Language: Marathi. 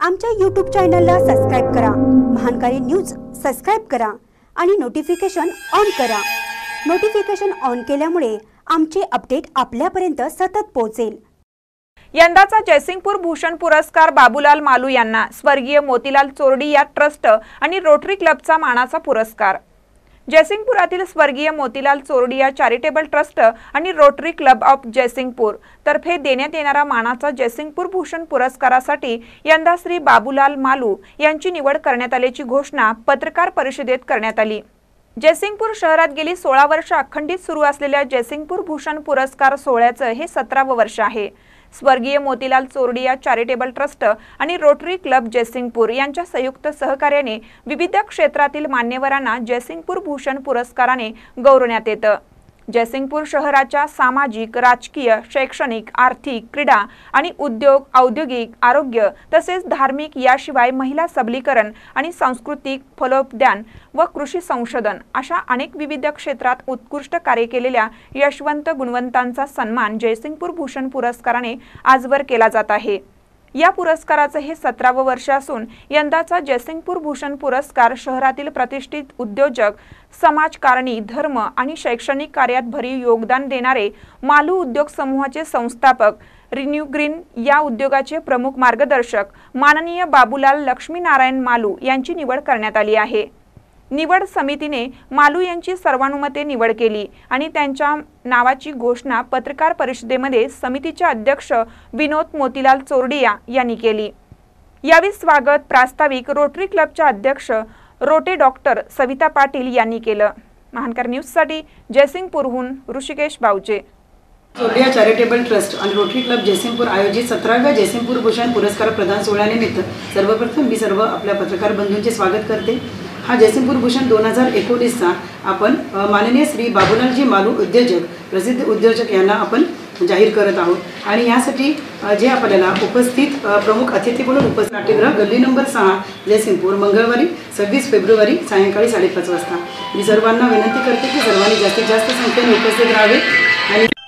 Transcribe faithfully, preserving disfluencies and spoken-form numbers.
आमच्या यूट्यूब चॅनलला सबस्क्राइब करा, महानकारी न्यूज सबस्क्राइब करा आणि नोटिफिकेशन ऑन करा। नोटिफिकेशन ऑन केल्यामुळे आमचे अपडेट आपल्यापर्यंत सतत पोहोचेल। यंदाचा जयसिंगपूर भूषण पुरस्कार बाबूलाल मालू यांना, स्वर्गीय मोतीलाल चोरडिया ट्रस्ट आणि रोटरी क्लबचा मानाचा पुरस्कार। जयसिंगपुरातील स्वर्गीय मोतीलाल चोरडिया चॅरिटेबल ट्रस्ट आणि रोटरी क्लब ऑफ जयसिंगपूर तर्फे देण्यात येणारा मानाचा जयसिंगपूर भूषण पुरस्कारासाठी यंदा श्री बाबूलाल मालू यांची निवड करण्यात आल्याची घोषणा पत्रकार परिषदेत करण्यात आली। जयसिंगपूर शहरात गेली सोळा वर्ष अखंडित सुरू असलेल्या जयसिंगपूर भूषण पुरस्कार सोहळ्याचं हे सतरावं वर्ष आहे। स्वर्गीय मोतीलाल चोरडिया चॅरिटेबल ट्रस्ट आणि रोटरी क्लब जयसिंगपूर यांच्या संयुक्त सहकार्याने विविध क्षेत्रातील मान्यवरांना जयसिंगपूर भूषण पुरस्काराने गौरवण्यात येतं। जयसिंगपूर शहराच्या सामाजिक, राजकीय, शैक्षणिक, आर्थिक, क्रीडा आणि उद्योग, औद्योगिक, आरोग्य तसेच धार्मिक याशिवाय महिला सबलीकरण आणि सांस्कृतिक, फलोद्यान व कृषी संशोधन अशा अनेक विविध क्षेत्रात उत्कृष्ट कार्य केलेल्या यशवंत गुणवंतांचा सन्मान जयसिंगपूर भूषण पुरस्काराने आजवर केला जात आहे। या पुरस्काराचे हे सतरावं वर्ष असून यंदाचा जयसिंगपूर भूषण पुरस्कार शहरातील प्रतिष्ठित उद्योजक, समाजकारणी, धर्म आणि शैक्षणिक कार्यात भरीव योगदान देणारे मालू उद्योग समूहाचे संस्थापक, रिन्यू ग्रीन या उद्योगाचे प्रमुख मार्गदर्शक माननीय बाबूलाल लक्ष्मीनारायण मालू यांची निवड करण्यात आली आहे। निवड समितीने मालू यांची सर्वानुमते निवड केली आणि त्यांच्या नावाची घोषणा पत्रकार परिषदेमध्ये समितीचे अध्यक्ष विनोद मोतीलाल चोरडिया यांनी केली। यावेळी स्वागत प्रास्ताविक रोटरी क्लबच्या अध्यक्ष रोटे डॉक्टर सविता पाटील यांनी केलं। महानकर न्यूजसाठी जयसिंगपूरहून ऋषिकेश बावचे। चोरडिया चॅरिटेबल ट्रस्ट आणि रोटरी क्लब जयसिंगपूर आयोजित सतराव्या जयसिंगपूर भूषण पुरस्कार प्रदान सोहळ्यानिमित्त सर्वप्रथम मी सर्व आपल्या पत्रकार बंधूंचे स्वागत करते। हा जयसिंगपूर भूषण दोन हजार एकोणीसचा आपण माननीय श्री बाबूलालजी मालू उद्योजक, प्रसिद्ध उद्योजक यांना आपण जाहीर करत आहोत आणि यासाठी जे आपल्याला उपस्थित प्रमुख अतिथी म्हणून उपस्थित नाट्यगृह गल्ली नंबर सहा जयसिंगपूर मंगळवारी सव्वीस फेब्रुवारी सायंकाळी साडेपाच वाजता मी सर्वांना विनंती करते की सर्वांनी जास्तीत जास्त संख्येने उपस्थित राहावे आणि